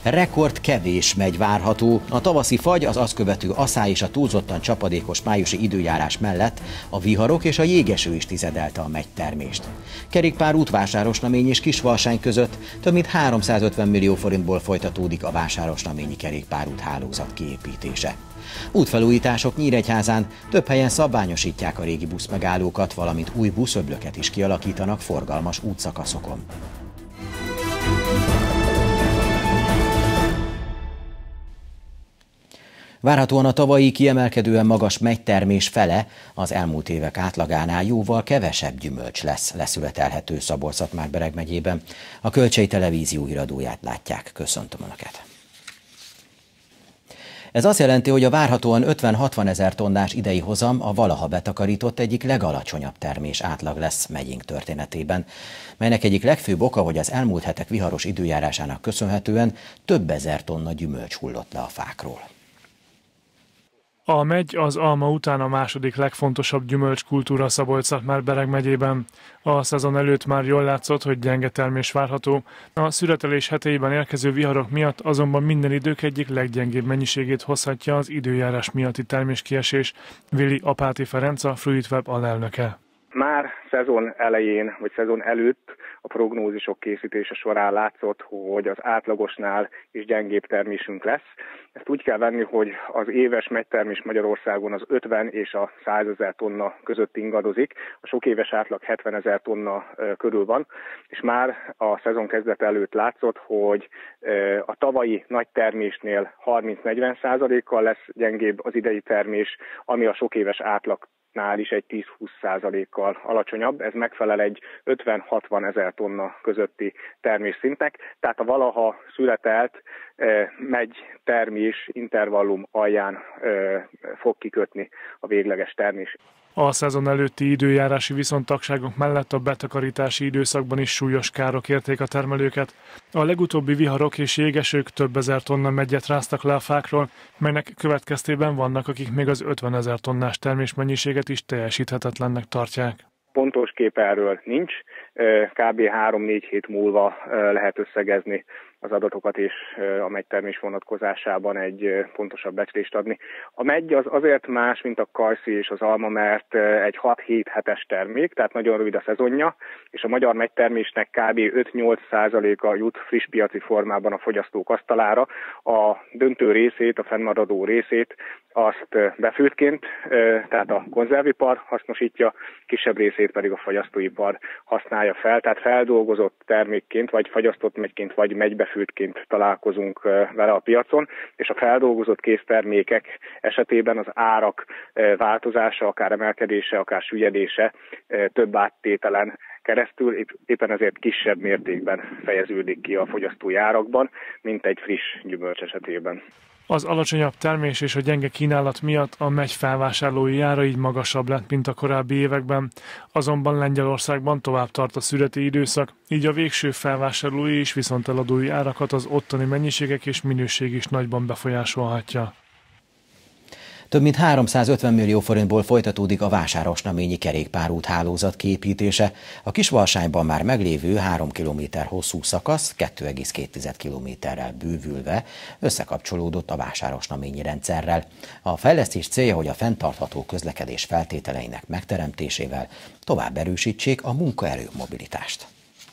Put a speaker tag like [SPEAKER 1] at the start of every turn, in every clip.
[SPEAKER 1] Rekord kevés megy várható. A tavaszi fagy, az azt követő aszály és a túlzottan csapadékos májusi időjárás mellett a viharok és a jégeső is tizedelte a megytermést. Kerékpárút Vásárosnamény és Kisvarsány között több mint 350 millió forintból folytatódik a vásárosnaményi kerékpárút hálózat kiépítése. Útfelújítások Nyíregyházán, több helyen szabványosítják a régi buszmegállókat, valamint új buszöblöket is kialakítanak forgalmas útszakaszokon. Várhatóan a tavalyi kiemelkedően magas megytermés fele az elmúlt évek átlagánál jóval kevesebb gyümölcs lesz leszületelhető Szabolcs-Szatmár-Bereg megyében. A Kölcsei Televízió híradóját látják. Köszöntöm Önöket! Ez azt jelenti, hogy a várhatóan 50-60 ezer tonnás idei hozam a valaha betakarított egyik legalacsonyabb termés átlag lesz megyénk történetében, melynek egyik legfőbb oka, hogy az elmúlt hetek viharos időjárásának köszönhetően több ezer tonna gyümölcs hullott le a fákról.
[SPEAKER 2] A megy az alma után a második legfontosabb gyümölcskultúra Szabolcs-Szatmár-Bereg megyében. A szezon előtt már jól látszott, hogy gyenge termés várható. A szüretelés heteiben érkező viharok miatt azonban minden idők egyik leggyengébb mennyiségét hozhatja az időjárás miatti terméskiesés. Vili Apáti Ferenc, a Fruitweb alelnöke.
[SPEAKER 3] Már szezon elején, vagy szezon előtt a prognózisok készítése során látszott, hogy az átlagosnál is gyengébb termésünk lesz. Ezt úgy kell venni, hogy az éves megytermés Magyarországon az 50 és a 100 ezer tonna között ingadozik. A sok éves átlag 70 ezer tonna körül van, és már a szezon kezdete előtt látszott, hogy a tavalyi nagy termésnél 30-40%-kal lesz gyengébb az idei termés, ami a sok éves átlagnál is egy 10-20%-kal alacsonyabb. Ez megfelel egy 50-60 ezer tonna közötti termésszintnek, tehát a valaha születelt megy termés intervallum alján fog kikötni a végleges termés.
[SPEAKER 2] A szezon előtti időjárási viszontagságok mellett a betakarítási időszakban is súlyos károk érték a termelőket. A legutóbbi viharok és jégesők több ezer tonna meggyet ráztak le a fákról, melynek következtében vannak, akik még az 50 ezer tonnás termésmennyiséget is teljesíthetetlennek tartják.
[SPEAKER 3] Pontos kép erről nincs, kb. 3-4 hét múlva lehet összegezni az adatokat és a megytermés vonatkozásában egy pontosabb becslést adni. A megy az azért más, mint a kajszi és az alma, mert egy 6-7 hetes termék, tehát nagyon rövid a szezonja, és a magyar megytermésnek kb. 5-8%-a jut friss piaci formában a fogyasztók asztalára. A döntő részét, a fennmaradó részét azt befőttként, tehát a konzervipar hasznosítja, kisebb részét pedig a fogyasztóipar használja fel, tehát feldolgozott termékként, vagy fagyasztott megyként, vagy megybefőttként találkozunk vele a piacon, és a feldolgozott késztermékek esetében az árak változása, akár emelkedése, akár süllyedése több áttételen keresztül éppen ezért kisebb mértékben fejeződik ki a fogyasztói árakban, mint egy friss gyümölcs esetében.
[SPEAKER 2] Az alacsonyabb termés és a gyenge kínálat miatt a megy felvásárlói ára így magasabb lett, mint a korábbi években. Azonban Lengyelországban tovább tart a szüreti időszak, így a végső felvásárlói és viszonteladói árakat az ottani mennyiségek és minőség is nagyban befolyásolhatja.
[SPEAKER 1] Több mint 350 millió forintból folytatódik a vásárosnaményi kerékpárút hálózat kiépítése. A Kisvarsányban már meglévő 3 km hosszú szakasz 2,2 kilométerrel bővülve összekapcsolódott a vásárosnaményi rendszerrel. A fejlesztés célja, hogy a fenntartható közlekedés feltételeinek megteremtésével tovább erősítsék a munkaerő mobilitást.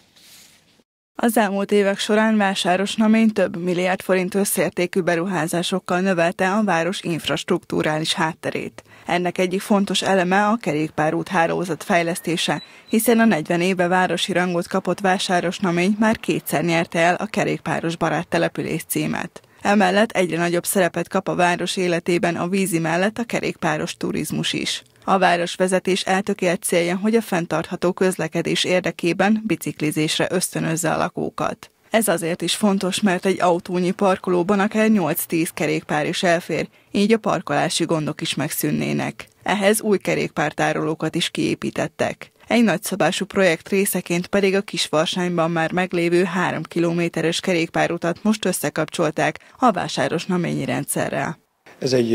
[SPEAKER 4] Az elmúlt évek során Vásárosnamény több milliárd forint összértékű beruházásokkal növelte a város infrastrukturális hátterét. Ennek egyik fontos eleme a kerékpárút hálózat fejlesztése, hiszen a 40 éve városi rangot kapott Vásárosnamény már kétszer nyerte el a kerékpáros barát település címet. Emellett egyre nagyobb szerepet kap a város életében a vízi mellett a kerékpáros turizmus is. A városvezetés eltökélt célja, hogy a fenntartható közlekedés érdekében biciklizésre ösztönözze a lakókat. Ez azért is fontos, mert egy autónyi parkolóban akár 8-10 kerékpár is elfér, így a parkolási gondok is megszűnnének. Ehhez új kerékpártárolókat is kiépítettek. Egy nagyszabású projekt részeként pedig a Kisvarsányban már meglévő 3 kilométeres kerékpárutat most összekapcsolták a vásárosnaményi rendszerrel.
[SPEAKER 5] Ez egy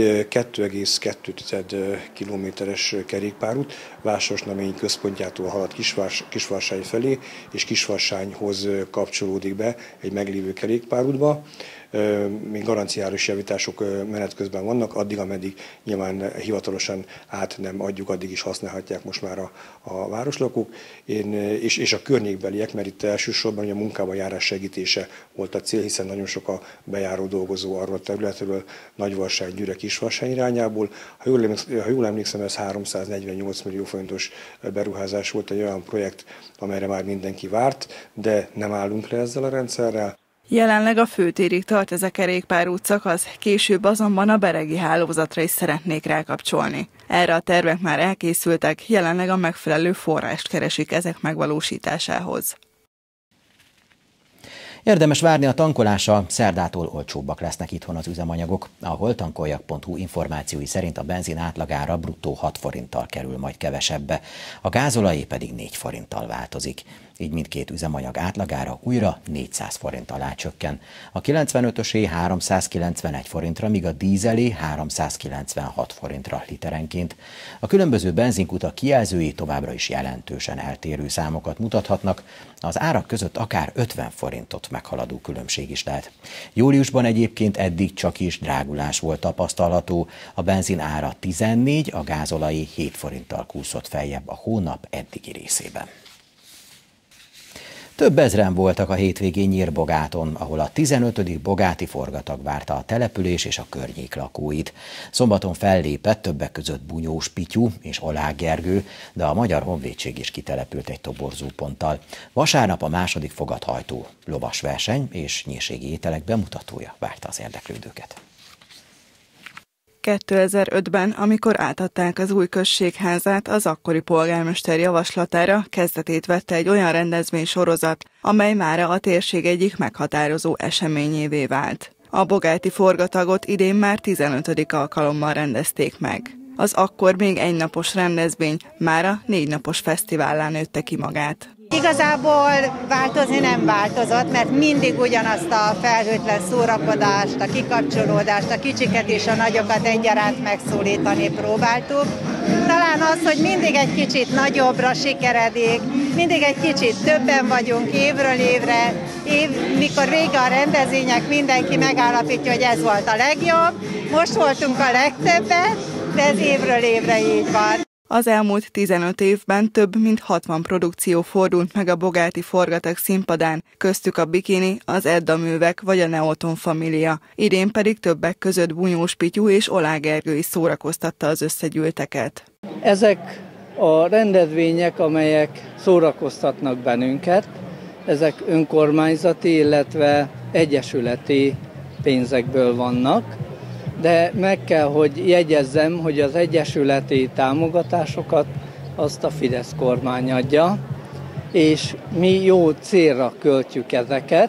[SPEAKER 5] 2,2 kilométeres kerékpárút, Vásárosnamény központjától halad Kisvarsány felé, és Kisvarsányhoz kapcsolódik be egy meglévő kerékpárútba. még garanciális javítások menet közben vannak, addig, ameddig nyilván hivatalosan át nem adjuk, addig is használhatják most már a városlakók, és a környékbeliek, mert itt elsősorban a munkába járás segítése volt a cél, hiszen nagyon sok a bejáró dolgozó arról a területről, Nagyvarsány, Gyüre, Kisvarsány irányából. Ha jól emlékszem, ez 348 millió forintos beruházás volt, egy olyan projekt, amelyre már mindenki várt, de nem állunk le ezzel a rendszerrel.
[SPEAKER 4] Jelenleg a főtérig tart ez a kerékpárút szakasz, később azonban a beregi hálózatra is szeretnék rákapcsolni. Erre a tervek már elkészültek, jelenleg a megfelelő forrást keresik ezek megvalósításához.
[SPEAKER 1] Érdemes várni a tankolásra, szerdától olcsóbbak lesznek itthon az üzemanyagok. A holtankoljak.hu információi szerint a benzin átlagára bruttó 6 forinttal kerül majd kevesebbe, a gázolajé pedig 4 forinttal változik. Így mindkét üzemanyag átlagára újra 400 forint alá csökken. A 95-ösé 391 forintra, míg a dízelé 396 forintra literenként. A különböző benzinkutak kijelzői továbbra is jelentősen eltérő számokat mutathatnak, az árak között akár 50 forintot meghaladó különbség is lehet. Júliusban egyébként eddig csak is drágulás volt tapasztalható, a benzin ára 14, a gázolajé 7 forinttal kúszott feljebb a hónap eddigi részében. Több ezren voltak a hétvégén Nyírbogáton, ahol a 15. bogáti forgatag várta a település és a környék lakóit. Szombaton fellépett többek között Bunyós Pityu és Oláh Gergő, de a Magyar Honvédség is kitelepült egy toborzóponttal. Vasárnap a második fogathajtó lovasverseny és nyírségi ételek bemutatója várta az érdeklődőket.
[SPEAKER 4] 2005-ben, amikor átadták az új községházát, az akkori polgármester javaslatára kezdetét vette egy olyan rendezvénysorozat, amely mára a térség egyik meghatározó eseményévé vált. A bogáti forgatagot idén már 15. alkalommal rendezték meg. Az akkor még egynapos rendezvény mára 4 napos fesztivállá nőtte ki magát.
[SPEAKER 6] Igazából változni nem változott, mert mindig ugyanazt a felhőtlen szórakozást, a kikapcsolódást, a kicsiket és a nagyokat egyaránt megszólítani próbáltuk. Talán az, hogy mindig egy kicsit nagyobbra sikeredik, mindig egy kicsit többen vagyunk évről évre, mikor vége a rendezvények, mindenki megállapítja, hogy ez volt a legjobb. Most voltunk a legtöbbet, de ez évről évre így van.
[SPEAKER 4] Az elmúlt 15 évben több mint 60 produkció fordult meg a bogáti forgatag színpadán, köztük a Bikini, az Edda művek vagy a Neoton Família. Idén pedig többek között Bunyós Pityu és Oláh Gergő is szórakoztatta az összegyűlteket.
[SPEAKER 7] Ezek a rendezvények, amelyek szórakoztatnak bennünket, ezek önkormányzati, illetve egyesületi pénzekből vannak, de meg kell, hogy jegyezzem, hogy az egyesületi támogatásokat azt a Fidesz kormány adja, és mi jó célra költjük ezeket.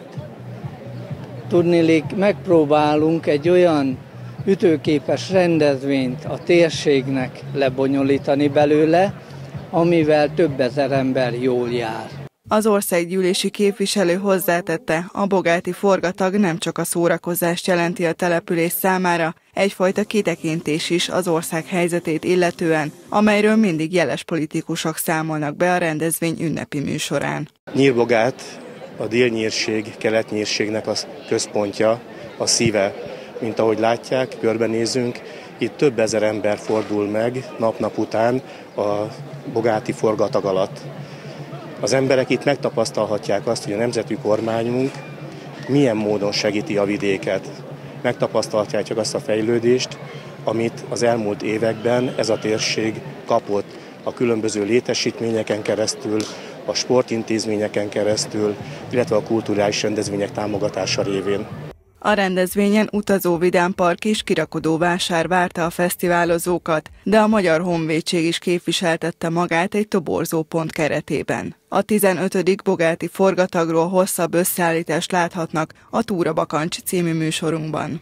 [SPEAKER 7] Tudniillik, megpróbálunk egy olyan ütőképes rendezvényt a térségnek lebonyolítani belőle, amivel több ezer ember jól jár.
[SPEAKER 4] Az országgyűlési képviselő hozzátette, a bogáti forgatag nem csak a szórakozást jelenti a település számára, egyfajta kitekintés is az ország helyzetét illetően, amelyről mindig jeles politikusok számolnak be a rendezvény ünnepi műsorán.
[SPEAKER 8] Nyírbogát a délnyírség, keletnyírségnek a központja, a szíve, mint ahogy látják, körbenézünk, itt több ezer ember fordul meg nap-nap után a bogáti forgatag alatt. Az emberek itt megtapasztalhatják azt, hogy a nemzeti kormányunk milyen módon segíti a vidéket. Megtapasztalhatják azt a fejlődést, amit az elmúlt években ez a térség kapott a különböző létesítményeken keresztül, a sportintézményeken keresztül, illetve a kulturális rendezvények támogatása révén.
[SPEAKER 4] A rendezvényen utazó vidámpark és kirakodóvásár várta a fesztiválozókat, de a Magyar Honvédség is képviseltette magát egy toborzópont keretében. A 15. bogáti forgatagról hosszabb összeállítást láthatnak a Túra Bakancs című műsorunkban.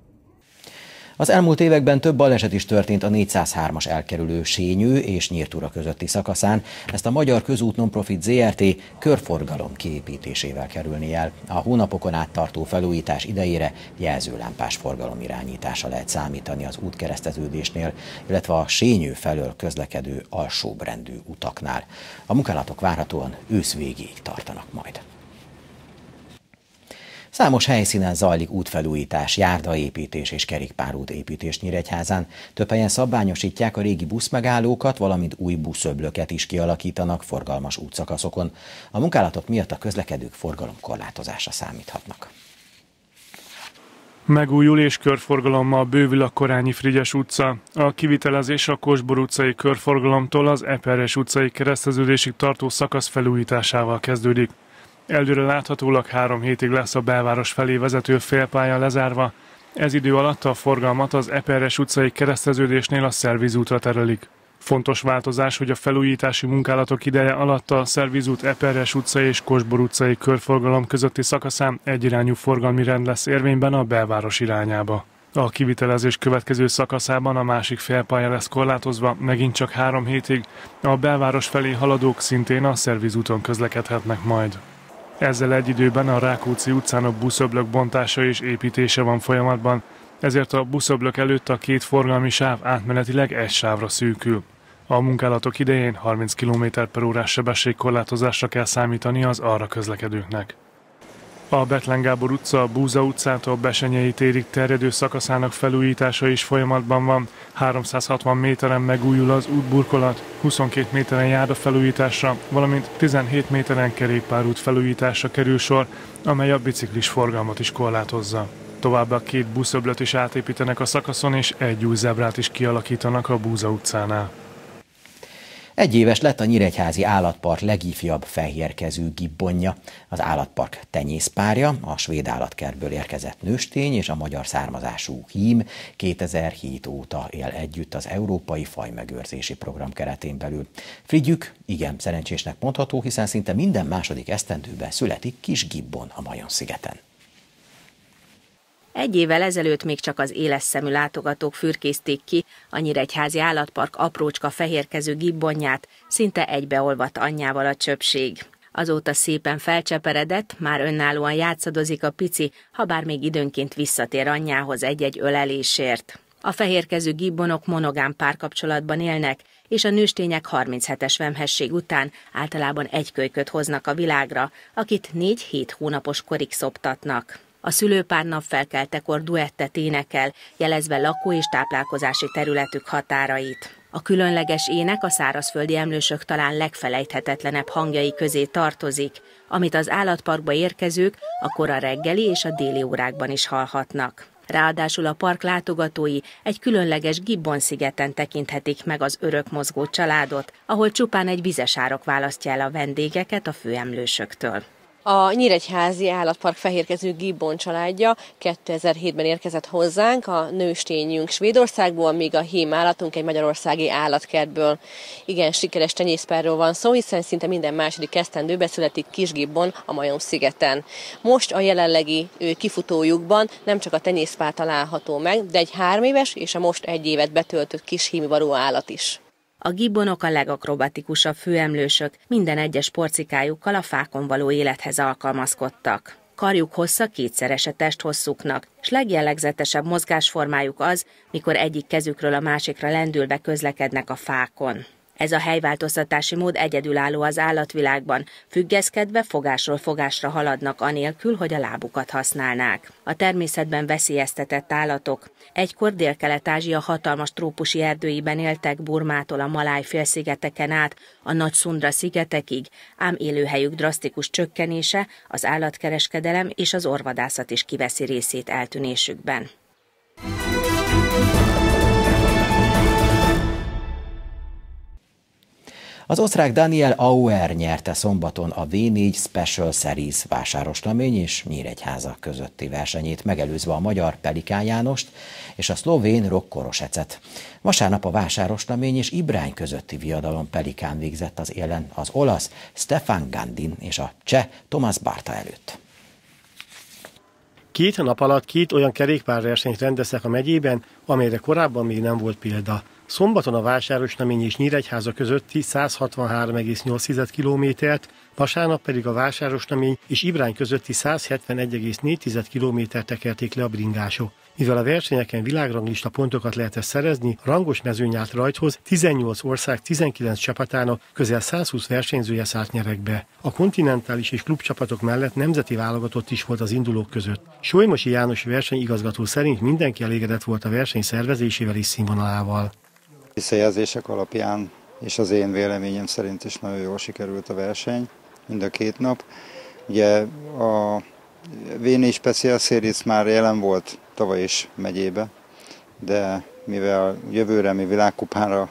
[SPEAKER 1] Az elmúlt években több baleset is történt a 403-as elkerülő Sényő és Nyírtúra közötti szakaszán. Ezt a Magyar Közút Nonprofit Zrt. Körforgalom kiépítésével kerülni el. A hónapokon át tartó felújítás idejére jelzőlámpás forgalomirányításra lehet számítani az útkereszteződésnél, illetve a Sényő felől közlekedő alsóbrendű utaknál. A munkálatok várhatóan ősz végéig tartanak majd. Számos helyszínen zajlik útfelújítás, járdaépítés és kerékpárút építés Nyíregyházán. Több helyen szabványosítják a régi buszmegállókat, valamint új buszöblöket is kialakítanak forgalmas útszakaszokon. A munkálatok miatt a közlekedők forgalomkorlátozásra számíthatnak.
[SPEAKER 2] Megújul és körforgalommal bővül a Korányi Frigyes utca. A kivitelezés a Kosbor utcai körforgalomtól az Eperjes utcai kereszteződésig tartó szakasz felújításával kezdődik. Előre láthatólag 3 hétig lesz a belváros felé vezető félpálya lezárva. Ez idő alatt a forgalmat az Eperjes utcai kereszteződésnél a szervizútra terelik. Fontos változás, hogy a felújítási munkálatok ideje alatt a szervizút Eperjes utcai és Kosbor utcai körforgalom közötti szakaszán egyirányú forgalmi rend lesz érvényben a belváros irányába. A kivitelezés következő szakaszában a másik félpálya lesz korlátozva, megint csak 3 hétig. A belváros felé haladók szintén a szervizúton közlekedhetnek majd. Ezzel egy időben a Rákóczi utcán a buszöblök bontása és építése van folyamatban, ezért a buszöblök előtt a 2 forgalmi sáv átmenetileg egy sávra szűkül. A munkálatok idején 30 km/h sebességkorlátozásra kell számítani az arra közlekedőknek. A Bethlen Gábor utca a Búza utcától Besenyei térig terjedő szakaszának felújítása is folyamatban van. 360 méteren megújul az útburkolat, 22 méteren járda felújításra, valamint 17 méteren kerékpárút felújításra kerül sor, amely a biciklis forgalmat is korlátozza. Továbbá 2 buszöblöt is átépítenek a szakaszon, és egy új zebrát is kialakítanak a Búza utcánál.
[SPEAKER 1] Egy éves lett a Nyíregyházi Állatpark legifjabb fehérkezű gibbonja. Az állatpark tenyészpárja, a svéd állatkertből érkezett nőstény és a magyar származású hím 2007 óta él együtt az Európai Fajmegőrzési Program keretén belül. Frigyük igen szerencsésnek mondható, hiszen szinte minden második esztendőben születik kis gibbon a Majom-szigeten.
[SPEAKER 9] Egy évvel ezelőtt még csak az éles szemű látogatók fürkészték ki a Nyíregyházi Állatpark aprócska fehérkezű gibbonját, szinte egybeolvadt anyjával a csöpség. Azóta szépen felcseperedett, már önállóan játszadozik a pici, habár még időnként visszatér anyjához egy-egy ölelésért. A fehérkezű gibbonok monogám párkapcsolatban élnek, és a nőstények 37-es vemhesség után általában egy kölyköt hoznak a világra, akit 4-7 hónapos korig szoptatnak. A szülőpár napfelkeltekor duettet énekel, jelezve lakó- és táplálkozási területük határait. A különleges ének a szárazföldi emlősök talán legfelejthetetlenebb hangjai közé tartozik, amit az állatparkba érkezők a kora reggeli és a déli órákban is hallhatnak. Ráadásul a park látogatói egy különleges Gibbon-szigeten tekinthetik meg az örökmozgó családot, ahol csupán egy vizesárok választja el a vendégeket a főemlősöktől.
[SPEAKER 10] A Nyíregyházi Állatpark fehérkezű gibbon családja 2007-ben érkezett hozzánk, a nőstényünk Svédországból, míg a hím állatunk egy magyarországi állatkertből. Igen, sikeres tenyészpárról van szó, hiszen szinte minden második esztendőben születik kis gibbon a Majom-szigeten. Most a jelenlegi kifutójukban nem csak a tenyészpár található meg, de egy 3 éves és a most 1 évet betöltött kis hímivaró állat is.
[SPEAKER 9] A gibbonok a legakrobatikusabb főemlősök, minden egyes porcikájukkal a fákon való élethez alkalmazkodtak. Karjuk hossza 2-szerese testhosszuknak, s legjellegzetesebb mozgásformájuk az, mikor egyik kezükről a másikra lendülve közlekednek a fákon. Ez a helyváltoztatási mód egyedülálló az állatvilágban, függeszkedve fogásról fogásra haladnak anélkül, hogy a lábukat használnák. A természetben veszélyeztetett állatok. Egykor Dél-Kelet-Ázsia hatalmas trópusi erdőiben éltek Burmától a Maláj-félszigeteken át a Nagy-Szundra szigetekig, ám élőhelyük drasztikus csökkenése, az állatkereskedelem és az orvadászat is kiveszi részét eltűnésükben.
[SPEAKER 1] Az osztrák Daniel Auer nyerte szombaton a V4 Special Series Vásárosnamény és Nyíregyháza közötti versenyét, megelőzve a magyar Pelikán Jánost és a szlovén Rokkorosecet. Vasárnap a Vásárosnamény és Ibrány közötti viadalon Pelikán végzett az élen az olasz Stefan Gandin és a cseh Thomas Barta előtt.
[SPEAKER 11] 2 nap alatt 2 olyan kerékpárversenyt rendeztek a megyében, amelyre korábban még nem volt példa. Szombaton a Vásárosnamény és Nyíregyháza közötti 163,8 kilométert vasárnap pedig a Vásárosnamény és Ibrány közötti 171,4 kilométert tekerték le a bringások. Mivel a versenyeken világranglista pontokat lehetett szerezni, a rangos mezőny állt rajthoz 18 ország 19 csapatának közel 120 versenyzője szállt nyeregbe. A kontinentális és klubcsapatok mellett nemzeti válogatott is volt az indulók között. Solymosi János versenyigazgató szerint mindenki elégedett volt a verseny szervezésével és színvonalával.
[SPEAKER 12] Visszajelzések alapján és az én véleményem szerint is nagyon jól sikerült a verseny, mind a két nap. Ugye a V4 Special Series már jelen volt tavaly is megyébe, de mivel jövőre mi világkupára,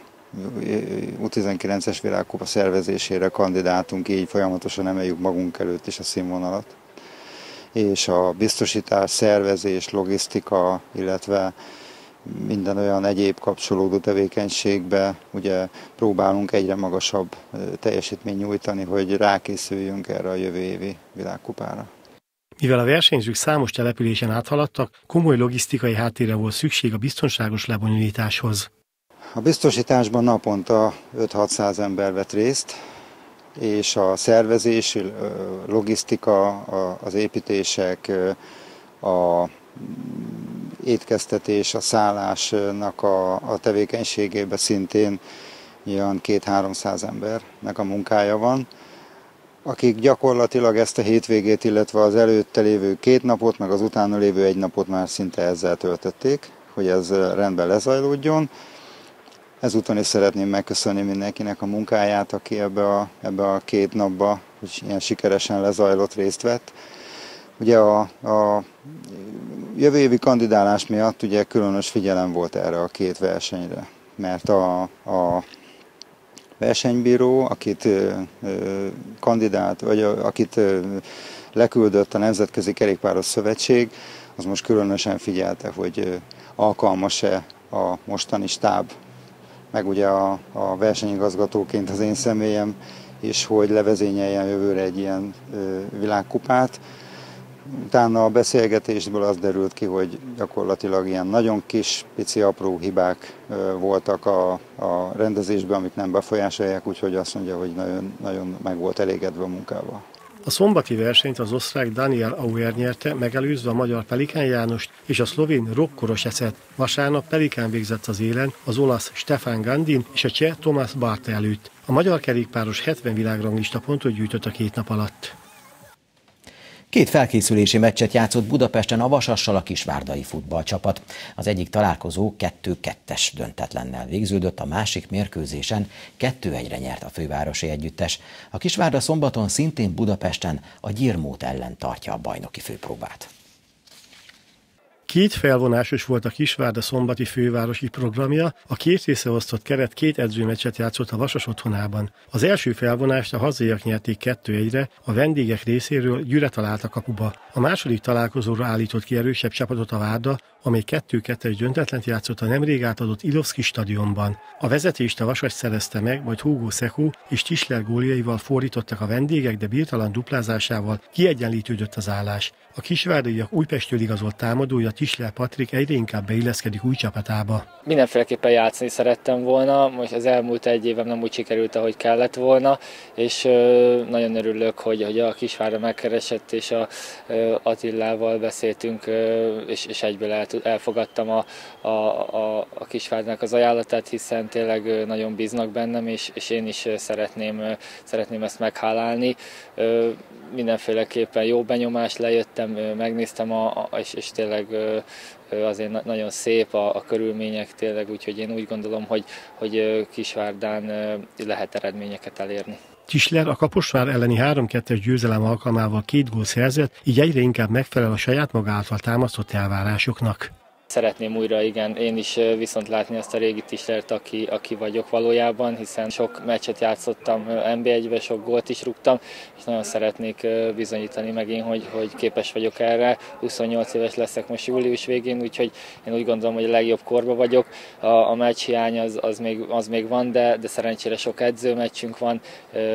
[SPEAKER 12] U19-es világkupa szervezésére kandidáltunk, így folyamatosan emeljük magunk előtt is a színvonalat. És a biztosítás, szervezés, logisztika, illetve minden olyan egyéb kapcsolódó tevékenységbe ugye próbálunk egyre magasabb teljesítményt nyújtani, hogy rákészüljünk erre a jövő évi világkupára.
[SPEAKER 11] Mivel a versenyzők számos településen áthaladtak, komoly logisztikai háttérre volt szükség a biztonságos lebonyolításhoz.
[SPEAKER 12] A biztosításban naponta 5-600 ember vett részt, és a szervezés, logisztika, az építések, a étkeztetés, a szállásnak a tevékenységében szintén olyan 200-300 embernek a munkája van, akik gyakorlatilag ezt a hétvégét, illetve az előtte lévő 2 napot, meg az utána lévő 1 napot már szinte ezzel töltötték, hogy ez rendben lezajlódjon. Ezúton is szeretném megköszönni mindenkinek a munkáját, aki ebbe a 2 napba, hogy ilyen sikeresen lezajlott, részt vett. Ugye a jövő évi kandidálás miatt ugye különös figyelem volt erre a 2 versenyre, mert a versenybíró, akit kandidált, vagy akit leküldött a Nemzetközi Kerékpáros Szövetség, az most különösen figyelte, hogy alkalmas-e a mostani stáb, meg ugye a versenyigazgatóként az én személyem is, hogy levezényeljen jövőre egy ilyen világkupát. Utána a beszélgetésből az derült ki, hogy gyakorlatilag ilyen nagyon kis, pici, apró hibák voltak a rendezésben, amik nem befolyásolják, úgyhogy azt mondja, hogy nagyon, nagyon meg volt elégedve a munkával.
[SPEAKER 11] A szombati versenyt az osztrák Daniel Auer nyerte, megelőzve a magyar Pelikán Jánost és a szlovén Rok Korosecet. Vasárnap Pelikán végzett az élen az olasz Stefan Gandin és a cseh Thomas Barth előtt. A magyar kerékpáros 70 világranglista pontot gyűjtött a 2 nap alatt.
[SPEAKER 1] 2 felkészülési meccset játszott Budapesten a Vasassal a kisvárdai futballcsapat. Az egyik találkozó 2-2-es döntetlennel végződött, a másik mérkőzésen 2-1-re nyert a fővárosi együttes. A Kisvárda szombaton szintén Budapesten a Gyirmót ellen tartja a bajnoki főpróbát.
[SPEAKER 11] 2 felvonásos volt a Kisvárda szombati fővárosi programja, a 2 része osztott keret 2 edzőmeccset játszott a Vasas otthonában. Az első felvonást a hazaiak nyerték 2-1-re, a vendégek részéről Gyüre talált a kapuba. A második találkozóra állított ki erősebb csapatot a Várda, amely 2-2-es döntetlent játszott a nemrég átadott Ilovszki stadionban. A vezetést a Vasas szerezte meg, majd Hugo Szekó és Tisler góljaival fordítottak a vendégek, de birtalan duplázásával kiegyenlítődött az állás. A kisvárdaiak Újpestről igazolt támadója Tisler Patrik egyre inkább beilleszkedik új csapatába.
[SPEAKER 13] Mindenféleképpen játszani szerettem volna, most az elmúlt 1 évem nem úgy sikerült, ahogy kellett volna, és nagyon örülök, hogy a Kisvárda megkeresett, és a Attilával beszéltünk, és egyből elfogadtam a Kisvárdának az ajánlatát, hiszen tényleg nagyon bíznak bennem, és én is szeretném ezt meghálálni. Mindenféleképpen jó benyomás, lejöttem, megnéztem, és tényleg azért nagyon szép a körülmények tényleg, úgyhogy én úgy gondolom, hogy Kisvárdán lehet eredményeket elérni.
[SPEAKER 11] Tisler a Kaposvár elleni 3-2-es győzelem alkalmával 2 gól szerzett, így egyre inkább megfelel a saját maga által támasztott elvárásoknak.
[SPEAKER 13] Szeretném újra, igen, én is viszont látni azt a régi Tislert, aki vagyok valójában, hiszen sok meccset játszottam NB1-be, sok gólt is rúgtam, és nagyon szeretnék bizonyítani megint, hogy képes vagyok erre. 28 éves leszek most július végén, úgyhogy én úgy gondolom, hogy a legjobb korban vagyok. A meccshiány az még van, de szerencsére sok edzőmeccsünk van.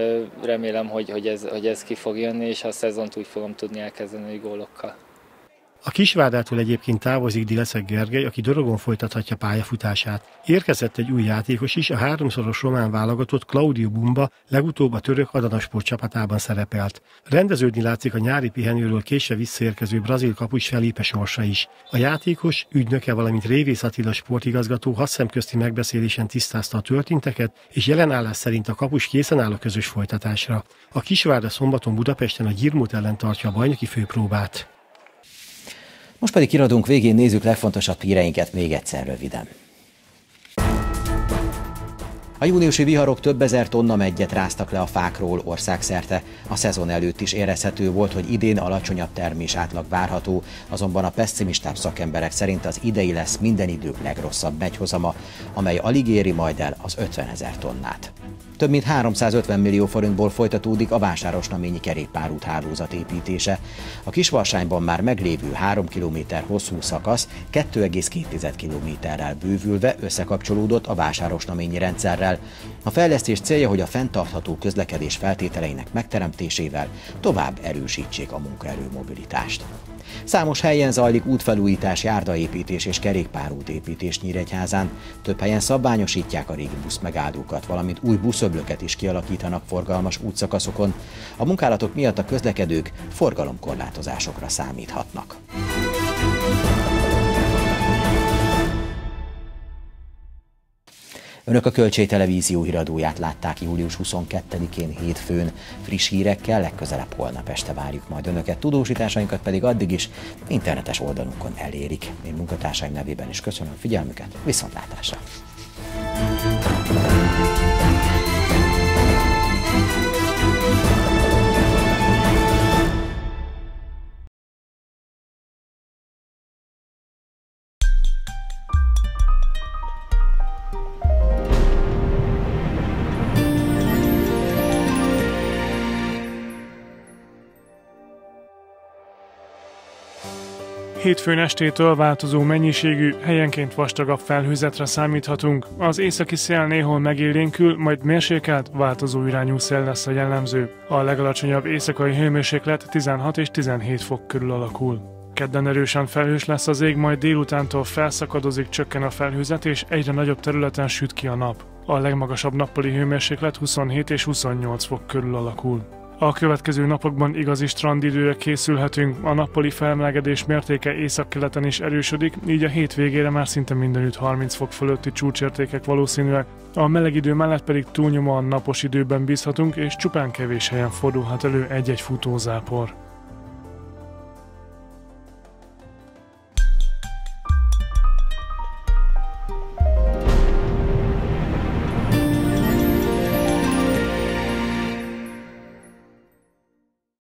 [SPEAKER 13] Remélem, hogy ez ki fog jönni, és a szezont úgy fogom tudni elkezdeni gólokkal.
[SPEAKER 11] A Kisvárdától egyébként távozik Dilecek Gergely, aki Dorogon folytathatja pályafutását. Érkezett egy új játékos is, a 3-szoros román válogatott Claudio Bumba legutóbb a török Adana Sport csapatában szerepelt. Rendeződni látszik a nyári pihenőről késve visszaérkező brazil kapus Felipe sorsa is. A játékos, ügynöke, valamint Révész Attila sportigazgató 6 szemközti megbeszélésen tisztázta a történteket, és jelen állás szerint a kapus készen áll a közös folytatásra. A Kisvárda szombaton Budapesten a Gyirmut ellen tartja a bajnoki főpróbát.
[SPEAKER 1] Most pedig kiradunk végén nézzük legfontosabb híreinket még egyszer röviden. A júniusi viharok több ezer tonna meggyet ráztak le a fákról országszerte. A szezon előtt is érezhető volt, hogy idén alacsonyabb termés átlag várható, azonban a pesszimistább szakemberek szerint az idei lesz minden idők legrosszabb megyhozama, amely alig éri majd el az 50 000 tonnát. Több mint 350 millió forintból folytatódik a Vásárosnaményi kerékpárút hálózat építése. A Kisvarsányban már meglévő 3 km hosszú szakasz 2,2 kilométerrel bővülve összekapcsolódott a Vásárosnaményi rendszerrel. A fejlesztés célja, hogy a fenntartható közlekedés feltételeinek megteremtésével tovább erősítsék a munkaerő mobilitást. Számos helyen zajlik útfelújítás, járdaépítés és kerékpárútépítés Nyíregyházán. Több helyen szabványosítják a régi buszmegállókat, valamint új buszöblöket is kialakítanak forgalmas útszakaszokon. A munkálatok miatt a közlekedők forgalomkorlátozásokra számíthatnak. Önök a Kölcsey Televízió híradóját látták július 22-én hétfőn. Friss hírekkel legközelebb holnap este várjuk majd Önöket. Tudósításainkat pedig addig is internetes oldalunkon elérik. Én munkatársaim nevében is köszönöm a figyelmüket, viszontlátásra!
[SPEAKER 2] Hétfőn estétől változó mennyiségű, helyenként vastagabb felhőzetre számíthatunk. Az északi szél néhol megélénkül, majd mérsékelt, változó irányú szél lesz a jellemző. A legalacsonyabb éjszakai hőmérséklet 16 és 17 fok körül alakul. Kedden erősen felhős lesz az ég, majd délutántól felszakadozik, csökken a felhőzet, és egyre nagyobb területen süt ki a nap. A legmagasabb nappali hőmérséklet 27 és 28 fok körül alakul. A következő napokban igazi strandidőre készülhetünk, a nappali felmelegedés mértéke északkeleten is erősödik, így a hétvégére már szinte mindenütt 30 fok fölötti csúcsértékek valószínűek. A meleg idő mellett pedig túlnyomóan napos időben bízhatunk, és csupán kevés helyen fordulhat elő egy-egy futózápor.